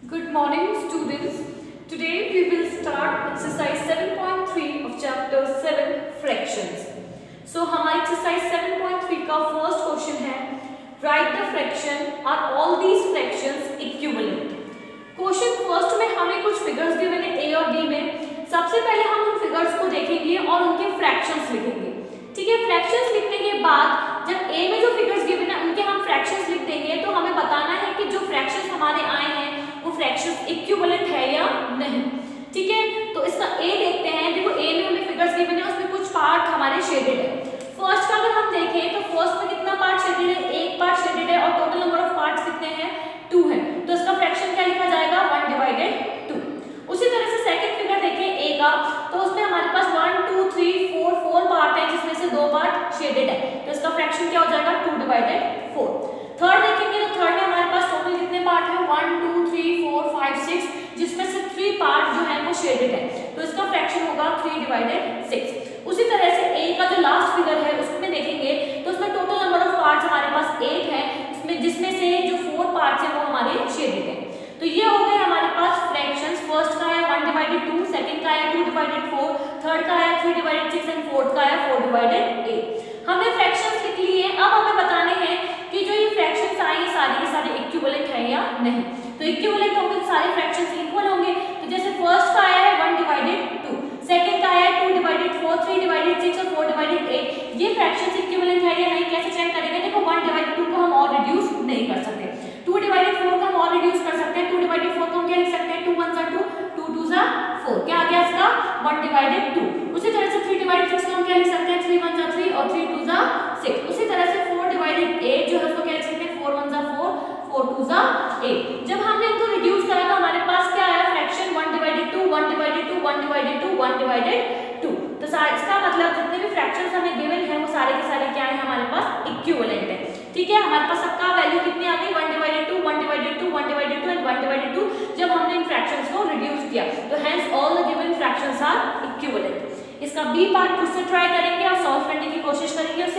Good morning, students. Today we will start exercise 7.3 of chapter 7 fractions. So हमारी exercise 7.3 का first question है write the fraction are all these fractions equivalent. Question first में हमें कुछ figures given है A और B में. सबसे पहले हम उन figures को देखेंगे और उनके fractions लिखेंगे. ठीक है, fractions लिखने के बाद जब A में जो figures given है उनके हम fractions लिख देंगे तो हमें बताना है कि जो fractions हमारे आए हैं वो फ्रैक्शंस इक्विवेलेंट है या नहीं. ठीक है, तो इसका ए देखते हैं. देखो ए में हमें फिगर्स गिवन है, उसमें कुछ पार्ट हमारे शेडेड है. फर्स्ट का अगर हम देखें तो फर्स्ट में कितना पार्ट शेडेड है, एक पार्ट शेडेड है और टोटल नंबर ऑफ पार्ट्स कितने हैं, 2 है. तो इसका फ्रैक्शन क्या लिखा जाएगा, 1/2. उसी तरह से सेकंड फिगर देखें ए का, तो उसमें हमारे पास 1 2 3 4 पार्ट है जिसमें से 2 पार्ट शेडेड है. तो इसका फ्रैक्शन क्या हो जाएगा, 2/4. थर्ड देखेंगे तो थर्ड में हमारे पास टोटल कितने पार्ट है, 1 2 3 4 5 6 जिसमें से 3 पार्ट जो है वो शेडेड है. तो इसका फ्रैक्शन होगा 3/6. उसी तरह से ए का जो लास्ट फिगर है उसमें देखेंगे तो उसमें टोटल नंबर ऑफ पार्ट्स हमारे पास 8 है, इसमें जिसमें से जो 4 पार्ट्स है वो हमारे शेडेड है. तो ये हो गए हमारे पास फ्रैक्शंस. फर्स्ट का है 1/2, सेकंड का है 2/4, थर्ड का है 3/6 एंड फोर्थ का है 4/8. हमने फ्रैक्शंस लिख लिए. अब हमें बताने हैं कि जो ये फ्रैक्शंस आए सारे के सारे इक्विवेलेंट है या नहीं. तो इक्विवेलेंट होंगे तो सारे फ्रैक्शंस इक्वल होंगे. तो जैसे फर्स्ट का आया है 1/2, सेकंड का आया है 2/4, 3/6 और 4/8. ये फ्रैक्शंस इक्विवेलेंट है या नहीं कैसे चेक करेंगे. देखो 1/2 को हम और रिड्यूस नहीं कर सकते, 2/4 को हम और रिड्यूस कर सकते हैं. 2/4 को हम क्या लिख सकते हैं, 2 1 2 2 2 4. क्या आ गया इसका 1/2. उसी तरह से 3/6 को हम क्या लिख सकते हैं, 3 1 3 और 3 2 6. उसी तरह से 4/8 जो है उसको क्या लिख सकते हैं, 4 1 4 4 2 8. जब हमने इनको रिड्यूस करा तो हमारे पास क्या आया फ्रैक्शन 1/2 1/2 1/2 1/2. तो इसका मतलब जितने भी फ्रैक्शंस हमें गिवन है वो सारे के सारे क्या है हमारे पास इक्विवेलेंट है. ठीक है, हमारे पास सबका वैल्यू कितनी आ गई, 1/2 1/2 1/2 एंड 1/2 जब हमने इन फ्रैक्शंस को रिड्यूस किया. तो hence all the given fractions are equivalent. इसका बी पार्ट खुद से ट्राई करेंगे और सॉल्व करने की कोशिश करेंगे उसे.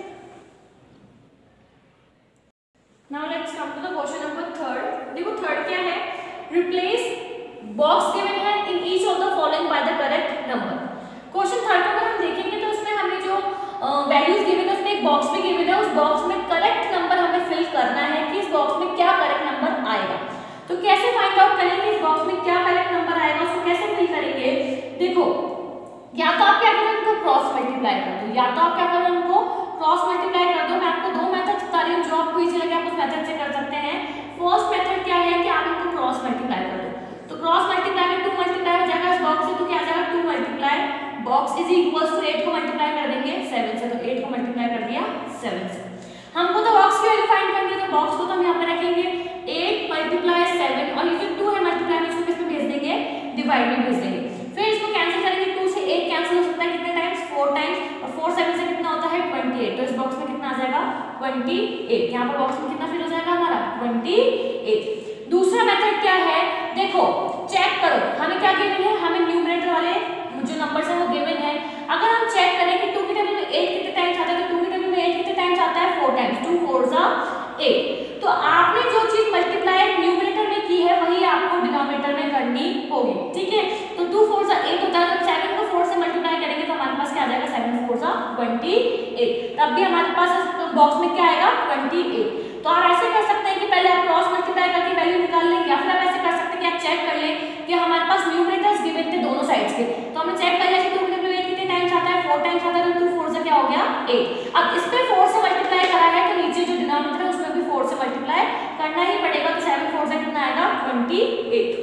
Now let's come to the question number 3. देखो थर्ड क्या है, रिप्लेस बॉक्स गिवन है in each of the following by the correct number. Question third को अगर हम देखेंगे तो उसमें हमें जो वैल्यूज गिवन है उसमें एक बॉक्स भी गिवन है. उस बॉक्स में करेक्ट नंबर हमें फिल करना है कि इस बॉक्स में क्या करेक्ट नंबर आएगा. तो कैसे फाइंड आउट करेंगे इस बॉक्स में क्या करेक्ट नंबर आएगा, उसको कैसे फिल करेंगे. देखो या तो आप क्या करो, इनको क्रॉस मल्टीप्लाई कर दो, या तो आप क्या करो, इनको क्रॉस मल्टीप्लाई कर दो. मैं आपको 2 मेथड बता रही हूँ, जो आपको इजी लगे आप उस मेथड से कर सकते हैं. फर्स्ट मेथड क्या है कि आप इनको क्रॉस मल्टीप्लाई कर दो. तो क्रॉस मल्टीप्लाई में 2 मल्टीप्लाई हो जाएगा इस बॉक्स से, तो क्या आ जाएगा 2 multiply box is equals to 8 को मल्टीप्लाई कर देंगे 7 से. तो 8 को मल्टीप्लाई कर दिया 7 से. हमको तो बॉक्स की वैल्यू फाइंड करनी है, तो बॉक्स को तो हम यहाँ पे रखेंगे 8 × 7 और ये जो 2 है मल्टीप्लाई में इसको किसमें भेज देंगे, डिवाइड में भेज देंगे. फिर इसको कैंसिल करेंगे, 2 से 8 कैंसिल हो सकता है कितने टाइम्स, 4 टाइम्स. और 4 7 से कितना होता है 28. तो इस बॉक्स में कितना आ जाएगा 28. यहाँ पर बॉक्स में कितना फिल हो जाएगा हमारा 28. दूसरा मेथड क्या है, देखो चेक करो हमें क्या गिवन है, हमें न्यूमरेटर वाले जो नंबर्स है वो गिवन है. अगर हम चेक करें कि 2 की टेबल में 8 कितने टाइम्स आता है, तो 2 की टेबल में 8 कितने टाइम्स आता है, 4 टाइम्स. 2 4 8. तो आपने जो चीज मल्टीप्लाई न्यूमरेटर में की है वही आपको डिनोमिनेटर में करनी होगी. ठीक है, तो 2 4 8 होता है. जब 7 को 4 से मल्टीप्लाई करेंगे तो हमारे पास क्या आ जाएगा, 7 4 28. तब भी हमारे पास बॉक्स में क्या आएगा 28. तो आप ऐसे कर सकते हैं कि पहले आप क्रॉस मल्टीप्लाई करके वैल्यू निकाल लें, या फिर आप ऐसे कर सकते हैं कि आप चेक कर लें कि हमारे पास न्यूमरेटर्स गिवन थे दोनों साइड्स के. तो हमने चेक कर लिया कि 2 की टेबल में 8 कितने टाइम्स आता है, 4 टाइम्स आता है. तो 2 4 से क्या हो गया 8. अब इस पे 4 से मल्टीप्लाई करा है तो नीचे जो डिनोमिनेटर है उसमें भी 4 से मल्टीप्लाई करना ही पड़ेगा. तो 7 4 से कितना आएगा 28.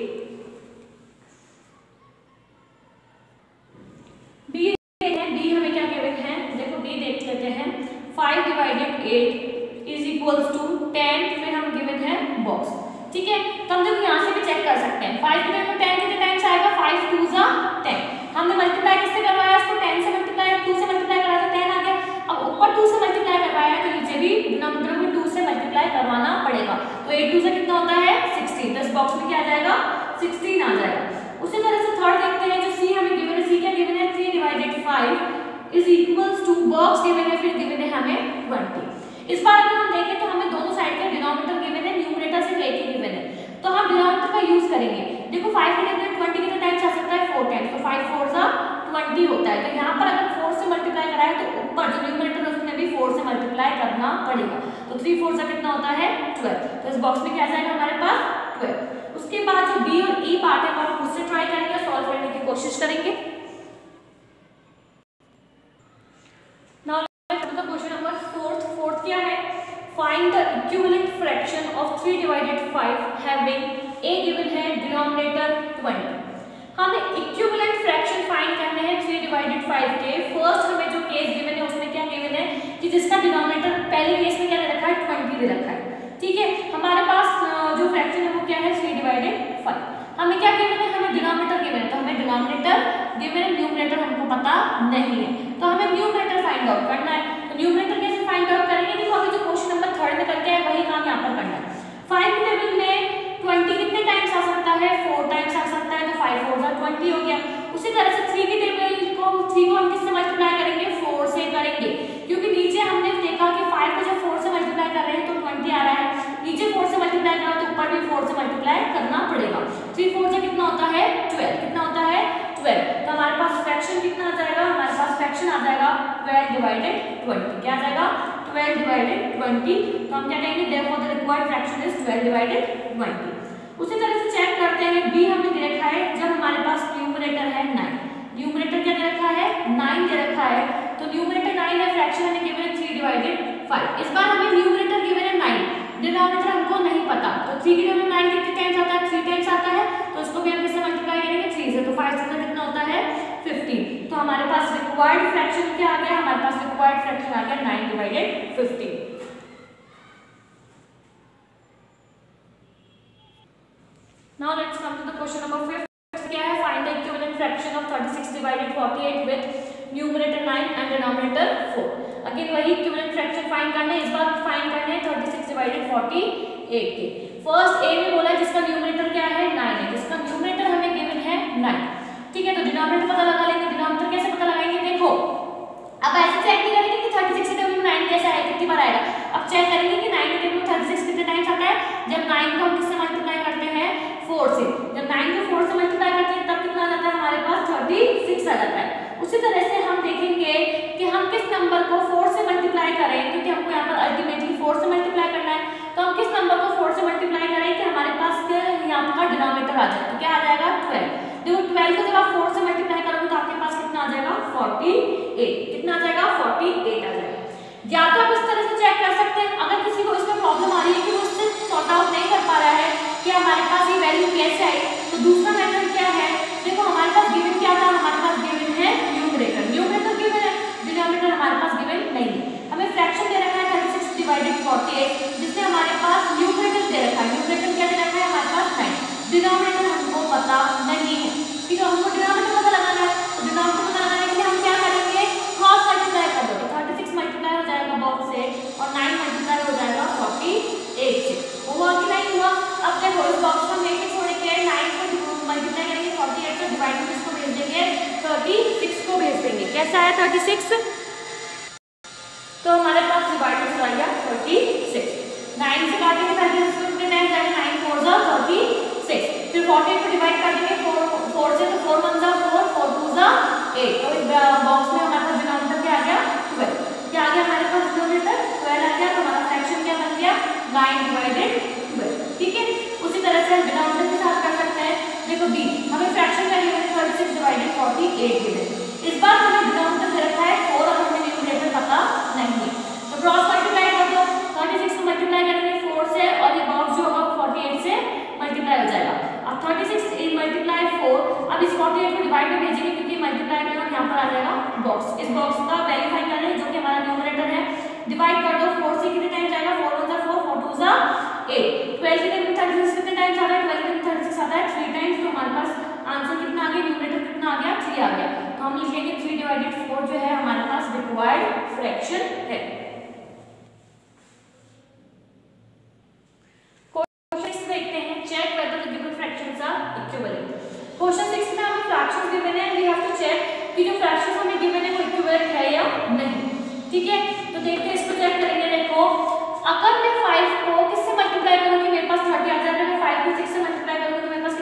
बी हमें क्या गिवन है, देखो बी देख लेते हैं. 5/8 इज इक्वल्स टू 10. फिर हम गिवन है बॉक्स. ठीक है, तो हम देखो यहाँ से भी चेक कर सकते हैं. 5 की टेबल में 10 कितने टाइम्स आएगा, 5 2 10. हमने मल्टीप्लाई किससे करवाया, इसको 10 से मल्टीप्लाई 2 से मल्टीप्लाई करा तो 10 आ गया. अब ऊपर 2 से मल्टीप्लाई करवाया तो नीचे भी डिनोमिनेटर में 2 से मल्टीप्लाई करवाना पड़ेगा. तो 8 2 से कितना होता है 16. तो इस बॉक्स में क्या आ जाएगा 16 आ जाएगा. उसी तरह से थर्ड देखते हैं, जो सी हमें गिवन है, सी क्या गिवन है 3/5 is equals to box given है, फिर गिवन है हमें 20. इस बार अगर हम देखें तो हमें दोनों साइड के डिनोमिनेटर गिवन है, न्यूमरेटर सिर्फ एक ही गिवन है. तो हम डिनोमिनेटर का यूज करेंगे। देखो 5 के टेबल में 20 कितने टाइम्स आ सकता है 4 टाइम्स, तो 5 4 जा 20 होता है। तो यहाँ पर अगर 4 से मल्टीप्लाई कराए तो ऊपर जो न्यूमरेटर है उसमें भी 4 से मल्टीप्लाई करना पड़ेगा। तो 3 4 जा कितना होता है 12। तो इस बॉक्स में क्या जाएगा हमारे पास 12। उसके बाद जो बी और ई पार्ट है हम खुद से ट्राई करेंगे, सॉल्व करने की कोशिश करेंगे। Now let's do the question number 4th क्या है, find the equivalent fraction of 3 divided 5 having a given है डिनोमिनेटर 20। हमें इक्विवेलेंट फ्रैक्शन फाइंड करने हैं 3 डिवाइडेड 5 के। फर्स्ट हमें जो केस गिवन है उसमें क्या गिवन है कि जिसका डिनोमिनेटर पहले केस में क्या दे रखा है 20 दे रखा है, ठीक है। हमारे पास जो फ्रैक्शन है वो क्या है 3 डिवाइडेड 5। हमें क्या गिवन है, हमें डिनोमिनेटर गिवन है, तो हमें डिनोमिनेटर गिवन है, न्यूमरेटर हमको पता नहीं है, तो हमें न्यूमरेटर फाइंड आउट करना है। तो न्यूमरेटर कैसे फाइंड आउट करेंगे, देखो अभी जो क्वेश्चन नंबर 3 में करके है वही काम यहाँ पर करना है। 5 के टेबल में 20 कितने टाइम्स आ सकता है 4 टाइम्स आ सकता है, तो 5 4 जा 20 हो गया। उसी तरह से 3 के टेबल को 3 को हम किससे मल्टीप्लाई करेंगे 4 से करेंगे, क्योंकि नीचे हमने देखा कि 5 को जब 4 से मल्टीप्लाई कर रहे हैं तो 20 आ रहा है, नीचे 4 से मल्टीप्लाई करा तो ऊपर भी 4 से मल्टीप्लाई करना पड़ेगा। 3 4 से कितना होता है 12, कितना होता है 12। तो हमारे पास फ्रैक्शन कितना आ जाएगा, हमारे पास फ्रैक्शन आ जाएगा 12 डिवाइडेड 20। क्या आ जाएगा 12 डिवाइडेड 20। तो हम क्या कहेंगे therefore the required fraction is 12 divided 20। उसी तरह से चेक करते हैं बी हमें दे रखा है, जब हमारे पास न्यूमरेटर है 9, न्यूमरेटर क्या दे रखा है 9 दे रखा है, तो न्यूमरेटर 9 है, फ्रैक्शन हमें गिवन है 3 डिवाइडेड 5। इस बार हमें न्यूमरेटर गिवन है 9, डिनोमिनेटर हमको नहीं पता, तो 3 के टेबल में 9 कितने टाइम्स आता है 3 टाइम्स आता है, तो इसको भी हम किससे मल्टीप्लाई करेंगे 3 से, तो 5 से कितना होता है 15। तो हमारे पास रिक्वायर्ड फ्रैक्शन क्या आ गया, हमारे पास रिक्वायर्ड फ्रैक्शन आ गया 9 divided 15। Now let's come to the question number 5. क्या है, find the equivalent fraction of 36 divided 48 with numerator 9 and denominator 4। Again वही equivalent fraction फाइंड करना है, इस बार फाइंड करना है 36 divided 48 के। फर्स्ट ए में बोला जिसका न्यूमरेटर क्या है 9 है, जिसका न्यूमरेटर हमें गिवन है 9, ठीक है। तो डिनोमिनेटर पता लगा लेंगे, डिनोमिनेटर कैसे पता लगाएंगे, देखो अब ऐसे चेक नहीं करेंगे कि 36 के टेबल में 9 कैसे आएगा, कितनी बार आएगा। अब चेक करेंगे कि 9 के टेबल में 36 कितने टाइम्स आता है, जब 9 को हम किससे मल्टीप्लाई करते हैं 4 से, जब 9 को 4 से मल्टीप्लाई करते हैं तब कितना आ जाता है हमारे पास 36 आ जाता है। उसी तरह से हम देखेंगे कि हम किस नंबर को 4 से मल्टीप्लाई करें, क्योंकि हमको यहाँ पर अल्टीमेटली 4 से मल्टीप्लाई करना है, तो हम किस नंबर को 4 से मल्टीप्लाई करें कि हमारे पास यहाँ का डिनोमिनेटर आ जाए, तो क्या आ जाएगा 12। देखो 12 को जब आप 4 से मल्टीप्लाई करोगे तो आपके पास कितना आ जाएगा 48, कितना आ जाएगा 48 आ जाएगा। या तो आप इस तरह से चेक कर सकते हैं, अगर किसी को इसमें प्रॉब्लम आ रही है कि वो इससे सॉर्ट आउट नहीं कर पा रहा है कि हमारे पास ये वैल्यू कैसे आई, तो दूसरा मेथड क्या है, देखो हमारे पास गिवन क्या था, हमारे पास गिवन है न्यूमरेटर, न्यूमरेटर गिवन है, डिनोमिनेटर हमारे पास गिवन नहीं है। हमें फ्रैक्शन दे रखा है 36 डिवाइडेड 48, जिसमें हमारे पास न्यूमरेटर दे रखा है, न्यूमरेटर क्या दे रखा है हमारे पास 9, डिनोमिनेटर हमको पता नहीं है, ठीक है। हमको डिनोमिनेटर पता लगाना है, तो डिनोमिनेटर पता लगाने के लिए हम क्या करेंगे क्रॉस मल्टीप्लाई कर दो, तो 36 मल्टीप्लाई हो जाएगा बॉक्स से और 9 मल्टीप्लाई हो जाएगा 48 से। हुआ कि नहीं हुआ। अब देखो इस बॉक्स को लेके छोड़ के 9 को मल्टीप्लाई करेंगे 48 से, डिवाइड में इसको भेज देंगे 36 को भेज देंगे, कैसा है 36, तो हमारे पास डिवाइड में आ गया 36, 9 से काटेंगे 36 में 9 जाएगा 9 4 जा 36, फिर 48 को डिवाइड कर देंगे 4 से, तो 4 1 जा 4 4 2 जा 8, तो इस बॉक्स में हमारे पास डिनोमिनेटर क्या आ गया 12, क्या आ गया हमारे पास डिनोमिनेटर 12 आ गया, तो हमारा फ्रैक्शन क्या बन गया 9 डिवाइडेड 12, ठीक है। उसी तरह से हम डिनोमिनेटर के साथ कर सकते हैं। देखो बी हमें फ्रैक्शन वैल्यू है 36 डिवाइडेड 48 गिवन, इस बार हमें डिनोमिनेटर दे रखा है 4 और हमें न्यूमरेटर पता नहीं है, तो क्रॉस मल्टीप्लाई कर दो, 36 को मल्टीप्लाई करेंगे 4 से और ये बॉक्स जो होगा 48 से मल्टीप्लाई हो जाएगा। अब 36 मल्टीप्लाई 4, अब इस 48 को डिवाइड में भेजेंगे क्योंकि मल्टीप्लाई करना यहाँ पर आ जाएगा बॉक्स, इस बॉक्स का वैल्यू फाइंड करना है जो कि हमारा न्यूमरेटर है, डिवाइड कर दो 4 से कितने टाइम्स आएगा 4 1 जा 4 4 2 जा 8, 12 के टेबल में 36 कितने टाइम्स आ रहा है 12 के टेबल में 36 आता है 3 टाइम्स, तो हमारे पास आंसर कितना आ गया न्यूमरेटर कितना आ गया 3 आ गया, तो हम लिखेंगे 3 डिवाइडेड 4 जो है हमारे पास रिक्वायर्ड फ्रैक्शन है। क्वेश्चन देखते हैं, check whether the given fractions are equivalent. Question 6 में हमें फ्रैक्शंस गिवन है, वी हैव टू चेक कि जो फ्रैक्शंस हमें गिवन है वो इक्विवेलेंट है या नहीं, ठीक है। तो देखते हैं इसको चेक करेंगे। देखो अगर मैं 5 को किससे मल्टीप्लाई करूंगी मेरे पास 30 आ जाएगा, मैं 5 को 6 से मल्टीप्लाई करूंगी तो मेरे पास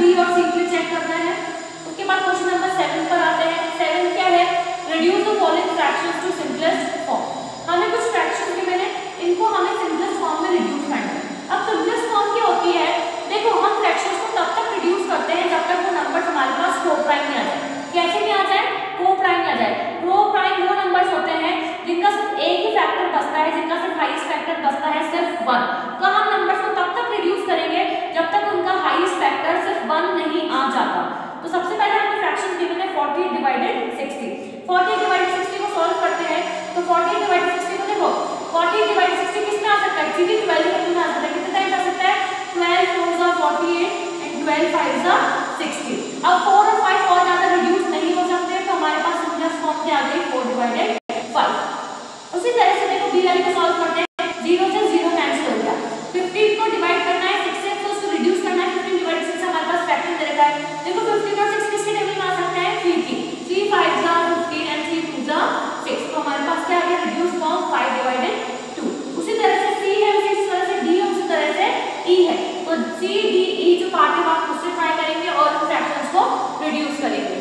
बी और सी के लिए चेक करना है। उसके बाद क्वेश्चन नंबर 7 पर आते हैं। 7 क्या है, reduce the following fractions to simplest form. हमें कुछ फ्रैक्शंस के मैंने इनको हमें सिंपलेस्ट फॉर्म में रिड्यूस करना है। अब सिंपलेस्ट फॉर्म क्या होती है, देखो हम फ्रैक्शंस को तब तक रिड्यूस करते हैं जब तक वो नंबर्स हमारे पास को प्राइम में आ जाए। कैसे नहीं आ जाए, को प्राइम में आ जाए। को प्राइम वो नंबर्स होते हैं जिनका सिर्फ एक ही फैक्टर बचता है, जिनका सिर्फ हाईएस्ट फैक्टर बचता है सिर्फ 1। तो हम नंबर्स को तब तक रिड्यूस करेंगे जब तक उनका हाईएस्ट फैक्टर सिर्फ 1 नहीं आ जाता। तो सबसे पहले हमें फ्रैक्शंस गिवन है 40 डिवाइडेड 60। 40 डिवाइडेड 60 को सॉल्व करते हैं। तो 40 डिवाइडेड 60 को देखो, 40 डिवाइडेड 60 किसमें आ सकता है, सीधे 12 में आ सकता है। कितने टाइम्स आ सकता है, 12 4 जा 48 एंड 12 5 जा 60। अब 4 और 5 और ज्यादा रिड्यूस नहीं हो सकते, तो हमारे पास सिंपलेस्ट फॉर्म क्या आ गई, 4 डिवाइडेड 5। उसी तरह से देखो बी वाले को सॉल्व करते हैं। 0 से 0 कैंसिल हो गया। 15 को डिवाइड करना है 6 से, तो उसको रिड्यूस करना है। 15 डिवाइडेड 6 हमारे पास फैक्टर दे रखा है। देखो 15 और 6 किसके टेबल में आ सकते हैं, 3 की। 3 5 जा 15 एंड 3 2 जा 6। तो हमारे पास क्या आ गया, रिड्यूस फॉर्म 5 डिवाइडेड 2। उसी तरह से सी है, उसी तरह से डी है, उसी तरह से ई है। तो सी डी ई जो पार्ट है आप उससे ट्राई करेंगे और उन फ्रैक्शंस को रिड्यूस करेंगे।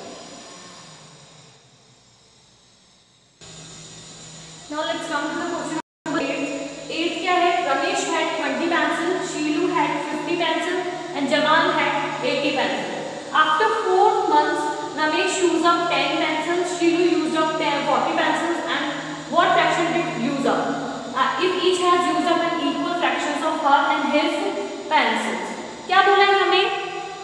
Now let's come to the question number 8. 8 क्या है, Ramesh had 20 pencil, शीलू had 50 pencil and Jamal had 80 pencil. After 4 months, Ramesh used up 10 pencils, शीलू used up 40 pencils, and what fraction did use up? If each has used up an equal fractions of her and his pencils. क्या बोला है हमें,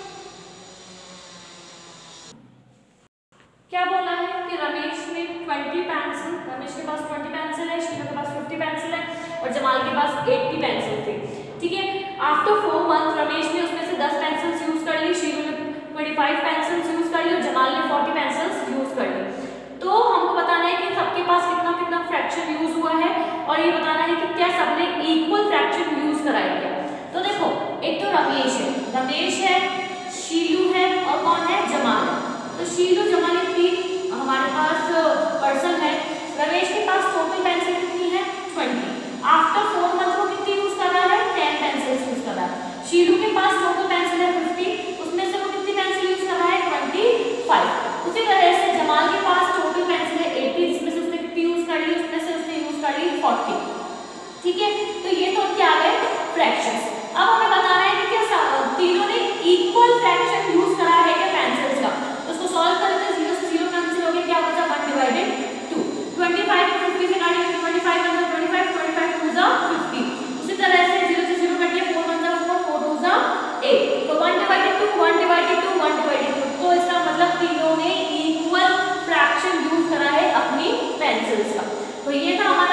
क्या बोला है कि रमेश ने 20 pencil, Ramesh के पास 20 पेंसिल है, शीलू के पास 50 पेंसिल है और जमाल के पास 80 पेंसिल थे। ठीक है, आफ्टर 4 मंथ रमेश ने उसमें से 10 पेंसिल्स यूज कर ली, शीलू ने 25 पेंसिल्स यूज कर ली और जमाल ने 40 पेंसिल्स यूज कर ली। तो हमको बताना है कि सबके पास कितना कितना फ्रैक्शन यूज हुआ है और ये बताना है कि क्या सबने इक्वल फ्रैक्शन यूज कराया क्या। तो देखो एक तो रमेश है, शीलू है और कौन है, जमाल है। तो शीलू जमाल तीन हमारे पास पर्सन है। रमेश के पास टोटल पेंसिल कितनी है, 20। आफ्टर 4 मंथ वो कितनी यूज कर रहा है, 10 पेंसिल्स यूज कर रहा है। शीलू के पास टोटल पेंसिल है 50, उसमें से वो कितनी पेंसिल यूज कर रहा है, 25। उसी तरह से जमाल के पास टोटल पेंसिल है 80, जिसमें से उसने कितनी यूज कर ली, उसमें से उसने यूज कर ली 40। ठीक है, तो ये तो क्या आ गए फ्रैक्शंस। अब हमें बताना है कि क्या तीनों ने इक्वल फ्रैक्शन यूज करा है क्या पेंसिल्स का। उसको सॉल्व करते हैं, 0 से 0 कैंसिल हो गया, क्या बचा 1 डिवाइडेड 2। 25 को 50 से काटेंगे, 25 1 जा 25, 25 2 जा 50। उसी तरह से 0 से 0 काटिए, 4 1 जा 4, 4 2 जा 8। तो 1 डिवाइडेड 2, 1 डिवाइडेड 2, 1 डिवाइडेड 2। तो इसका मतलब तीनों ने इक्वल फ्रैक्शन यूज करा है अपनी पेंसिल्स का। तो ये था हमारा